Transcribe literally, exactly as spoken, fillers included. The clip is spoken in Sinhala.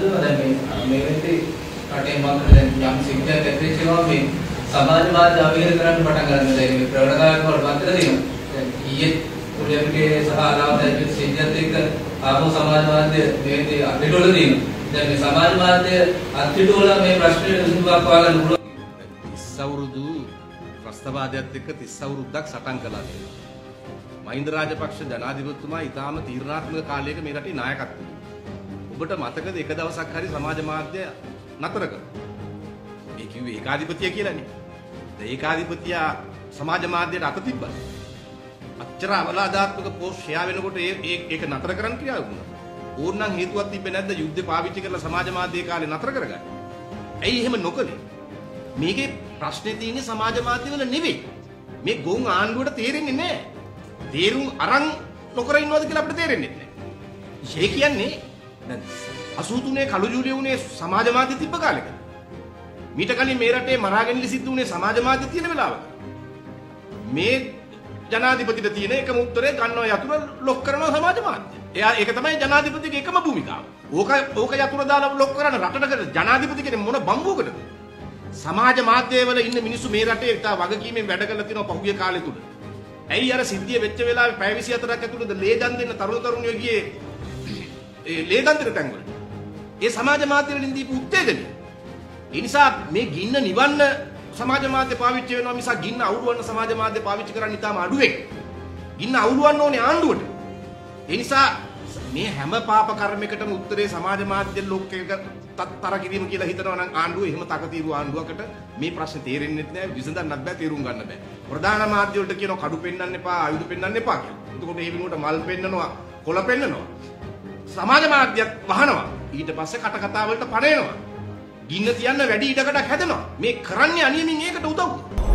හඳුනන දැන් මේ මේ වෙද්දී රටේ මාතෘ දැන් යම් සිද්ධියක් ඇතිවෙනවා මේ සමාජ මාධ්‍ය අවහිර කරන්න පටන් ගන්න දැන් මේ ප්‍රවණතාවයක් වල පතර දෙනවා. දැන් ඊයේ උදේට සහ අලාවත ඇතුළු සිද්ධියත් එක්ක ආපහු සමාජ මාධ්‍ය මේ වෙද්දී අත්හිටුවල දෙනවා. දැන් මේ සමාජ මාධ්‍ය අත්හිටුවල මේ ප්‍රශ්නේ විසඳුමක් හොයාගන්න පුළුවන්. තිස් අවුරුදු ප්‍රස්තාවාදයත් එක්ක තිස් අවුරුද්දක් සටන් කළා කියලා. මහින්ද රාජපක්ෂ ජනාධිපතිතුමා ඊටාම තීරණාත්මක කාලයක මේ රටේ නායකත්වය දුන්නා. ඔබට මතකද එක දවසක් හරි සමාජ මාධ්‍ය නතර කළා. මේ කිව්වේ ඒකාධිපතිය කියලානේ. ඒ ඒකාධිපතිය සමාජ මාධ්‍යයට අත තිබ්බා. අච්චර අවලාදාත්මක පෝස්ට් ෂෙයා වෙනකොට ඒ ඒක නතර කරන්න ක්‍රියාව වුණා. ඕනනම් හේතුවක් තිබ්බේ නැද්ද යුද්ධ පාවිච්චි කරලා සමාජ මාධ්‍ය කාලේ නතර කරගන්න? ඇයි එහෙම නොකළේ? මේකේ ප්‍රශ්නේ තියෙන්නේ සමාජ මාධ්‍ය වල නෙවෙයි. මේ ගොන් ආණ්ඩුවට තේරෙන්නේ නැහැ. තේරුම් අරන් නොකර ඉන්නවද කියලා අපිට තේරෙන්නේ නැහැ. ඒ කියන්නේ දැන් අසූ තුනේ කළු ජූලිය උනේ සමාජ මාධ්‍ය තිබ්බ කාලෙක. මීට කලින් මේ රටේ මරාගැනිලි සිද්ධ උනේ සමාජ මාධ්‍ය තියෙන වෙලාවක. මේ ජනාධිපතිට තියෙන එකම උත්තරේ ගන්නවා යතුරු ලොක් කරනවා සමාජ මාධ්‍ය. එයා ඒක තමයි ජනාධිපතිගේ එකම භූමිකාව. ඕක ඕක යතුරු දාලා ලොක් කරන රටට ජනාධිපති කෙනෙක් මොන බම්බුවකටද? සමාජ මාධ්‍යවල ඉන්න මිනිස්සු මේ රටේ ඉතා වගකීමෙන් වැඩ කරලා තියෙනවා පහුගිය කාලේ තුල. ඇයි අර සිද්ධිය වෙච්ච වෙලාවේ පැය විසි හතරක් ඇතුළත ලේ දන් දෙන්න තරුණ තරුණියෝ ගියේ ඒ ලේ දන් දෙන තැන් වලට. ඒ සමාජ මාධ්‍ය වලින් දීපු උත්තේජනය. ඒ නිසා මේ ගින්න නිවන්න සමාජ මාධ්‍ය පාවිච්චි වෙනවා මිසක් ගින්න අවුලවන්න සමාජ මාධ්‍ය පාවිච්චි කරන්නේ තාම අඩුවෙක්. ගින්න අවුලවන්න ඕනේ ආණ්ඩුවට. ඒ නිසා මේ හැම පාප කර්මයකටම උත්තරේ සමාජ මාධ්‍ය ලෝකයක තත්තර කිරීම කියලා හිතනවා නම් ආණ්ඩුව එහෙම තකතිරු ආණ්ඩුවකට මේ ප්‍රශ්නේ තේරෙන්නේ නැහැ විසඳන්නත් බෑ තේරුම් ගන්න බෑ. ප්‍රධාන මාධ්‍ය වලට කියනවා කඩු පෙන්නන්න එපා ආයුධ පෙන්නන්න එපා කියලා. එතකොට ඒ වෙනුවට මල් පෙන්නනවා කොළ පෙන්නනවා. සමාජ මාධ්‍යත් වහනවා. ඊට පස්සේ කට කතා වලට පණයනවා. ගින්න තියන්න වැඩි ඉඩකඩක් හැදෙනවා. මේ කරන්නේ අනියමින් ඒකට උදව්.